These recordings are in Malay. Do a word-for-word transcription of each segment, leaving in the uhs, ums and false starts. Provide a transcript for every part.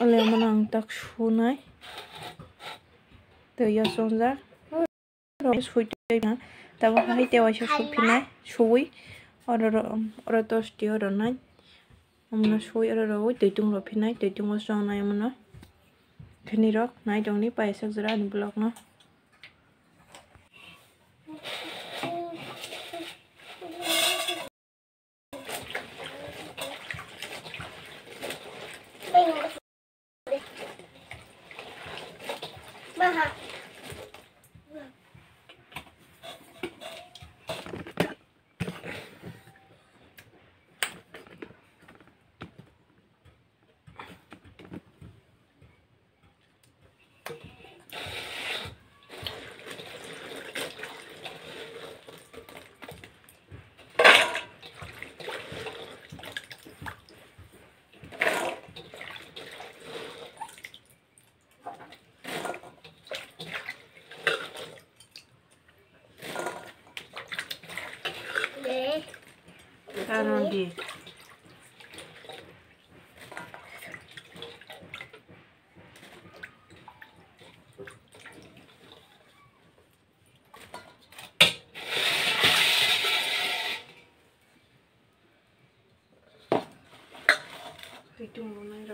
Oleh menang tak sunai. Tu ya sonza. Sui na. Tapi hai tewa sih supinai. Sui. Orang orang tos dia orang nai. Amna sui orang orang tuitung lopinai. Tuitung osong nai amna. Kini rok nai dong ni paisa zara ni blok no. Karon di. Itu mana ira?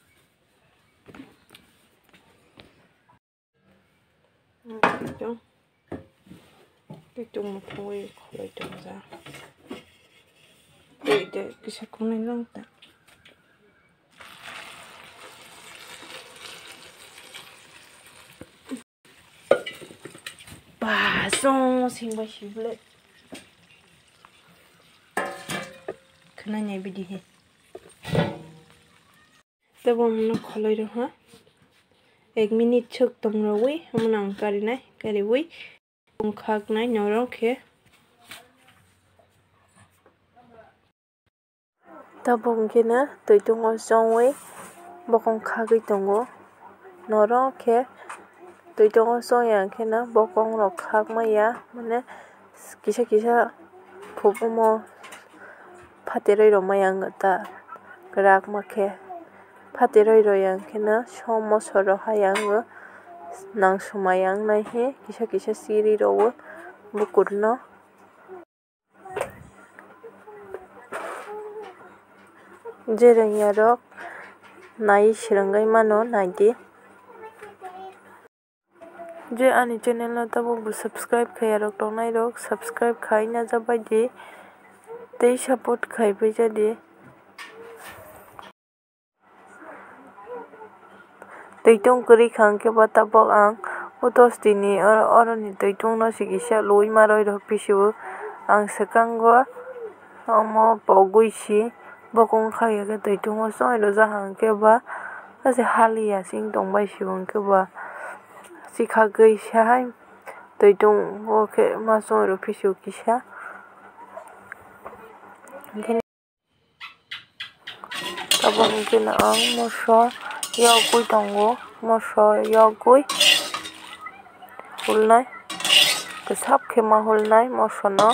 Itu. Itu mau kue kue itu saja. Itu bisa kuning dong tak? Basong singba siblet. Kenanya bidi he. तब हमने खोले रहा एक मिनट छक तुम रही हम नाम करना करी हुई तुम खाकना नौरों के तब उनके ना तो तुम औसों बकं खागी तुमको नौरों के तो तुम औसों यां के ना बकं रख खाक में या मने किसा किसा फुपो मो फातेरे रोमा यांगता गराक मके Fatiroi royang kena somo soro hayang nang sumayang nahi kisa kisa siri rowo bukurno jereng yarok nai sirangai mano naidi je ani channel na tabo bu subscribe khayarok tongnai rok subscribe khai na jabai di tei support khai bai jadi Tuitung kuri khang ke bata bok ang utos tini or oroni tuitung no sigisa loi maroi ro pisu ang sekango amo pogui si bokong khaya ke tuitung o soi ro jahang ke ba ase halia sing tong bai siung ke ba sikha gei sai tuitung o ke ma soi ro pisu kisa tabang ke na ang mo so Yo kui tongo moso yo kui hulnai kesap kema hulnai moso no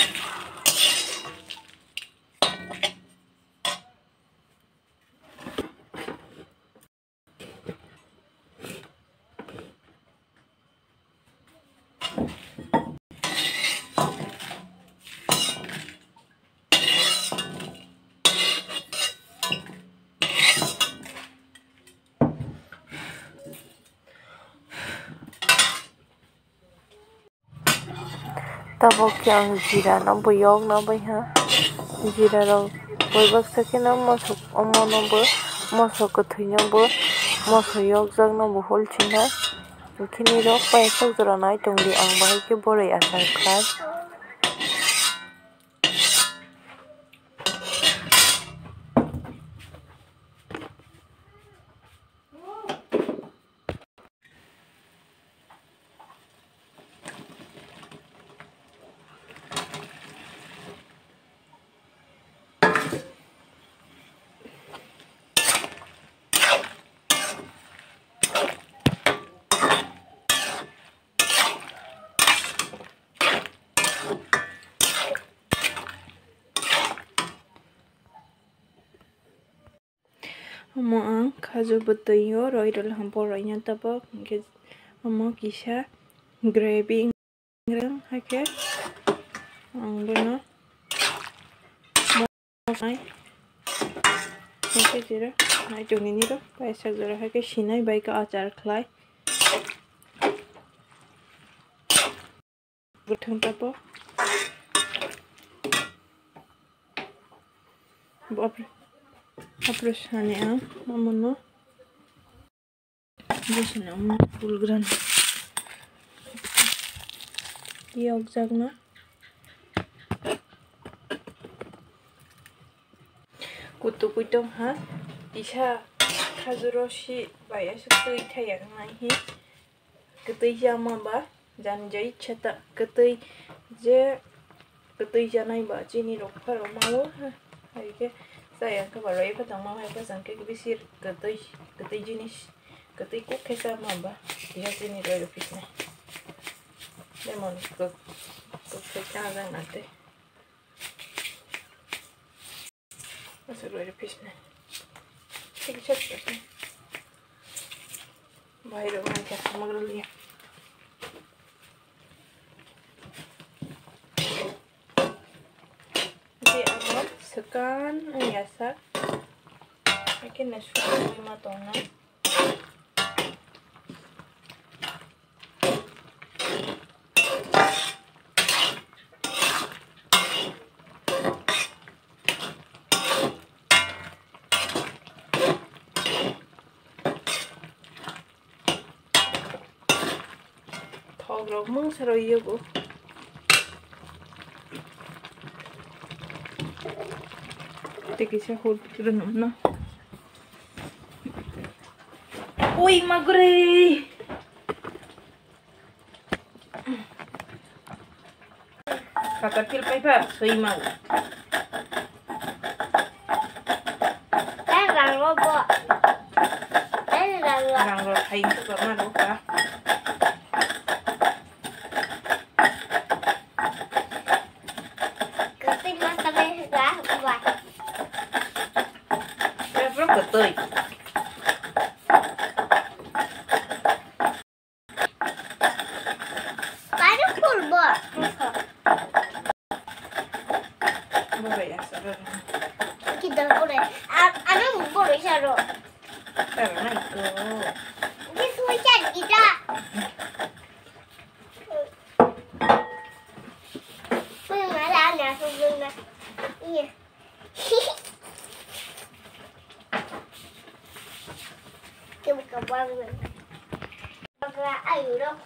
tabo kyang jira no boyog no bai ha jira ro boibak sake no moso omo no bo moso ko thui no bo moso yok jak no bo hol china kini ro pai sok jora nai tongdi ang bai ke boroi achar khai Omo ang kaju betuyo roi dol hampo roi nya tabo ke omo kisa gravy ngrang hake ang bono nai hake jira nai joni ni ro paisa jira hake sinai bai ka achar khlai buthang tabo Bwroi Apres hane ang mamono Jisana ang pulgran Iyog jagna Kutu kuitong ha Isa kazuroshi Baya sutui thayang nahi Ketui jama ba Janjai chata Ketui je Ketui janai ba Jini rokpa romawo ha Haike Sayang ke boroi patang mau hai pasang ke bisir ketui ketui jenis ketui kuk ke sama ba dia sini roi office ne lemon kuk kuk ke sama nanti masuk roi office ne ठीक है चल भाई लोग ने क्या समझ लिया Sekan biasa, mungkin nasi lima tona. Thau grok mung seroyo bu. Teki siya hold turun na. Uy, magre! Kakakil pa pa, soy mag. Em rang lo po. Em rang lo. Rang lo hay ko ba malo ka? Kasi masakit ka ba? Betul. Paano pulbo? Bwroi ya, sabar. Kita boleh. Ano mo boleh siya ro? Pero na ito. Hindi suwisan kita. May wala na sugun na. Iya. Coba ka bangun. Bakla ayo dong.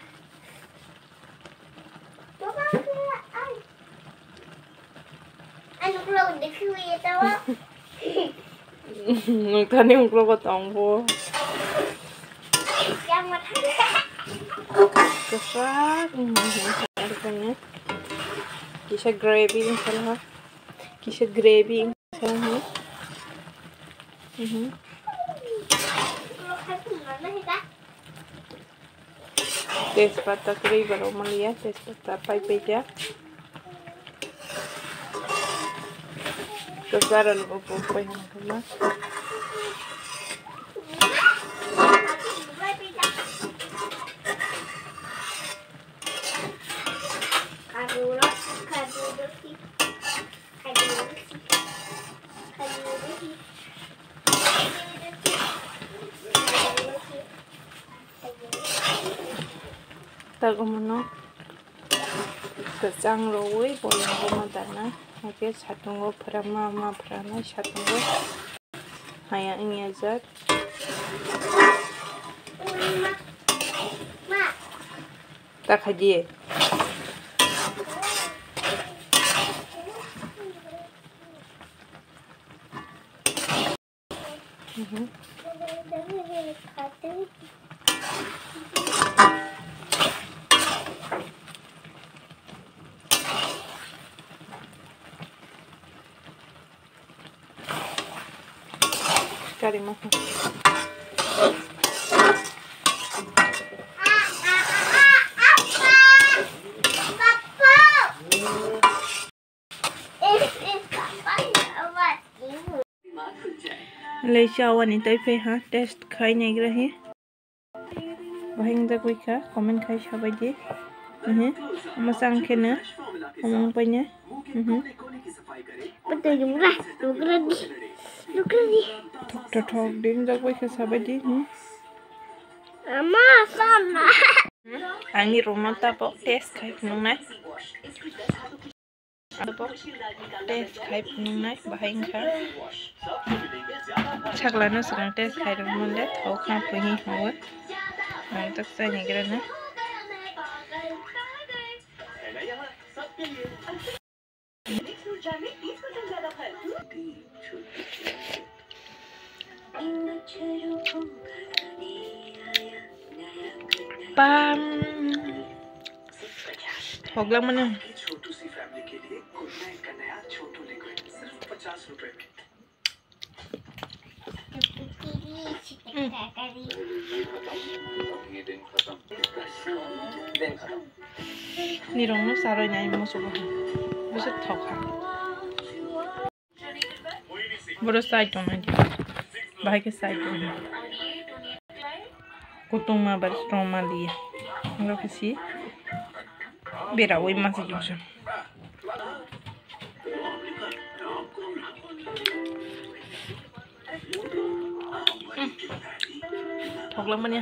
Coba bakla ay. Ano ko lang di kuya tawa. Nagtani yung klo ko tangbo. Yang mata. Kesak. Ano kanya? Kisah gravy yung salah. Kisah gravy yung salah. Mhm. Tezpata kiri baru melihat tezpata pai peja. Kesaran opo-opo yang kena. Tagomono kecang roi bolang Ruma dana hake satungo prama ma prana satungo haya ini aja tak haji mhm cari makan. ले चावा नहीं तो पे हाँ टेस्ट खाई नहीं रही bahing da kuika comment khai sabai di mhm masang khena omong paine mhm betul juga duk lagi duk lagi thok thok thok din da kuika sabai di mhm ama sana ani Ruma ta po test khai nung nai apa test khai nung nai bahing kha chakla no sang test khai dong mon le thau kha puhi hawa nang tak sai ni gra na pam thok lang mana ni rong no saroi nai mo so ba bisa thok ha boro side to mai bahai ke side to kutung ma bar strong ma liya ngro kisi bera oi ma se jose thok lang mana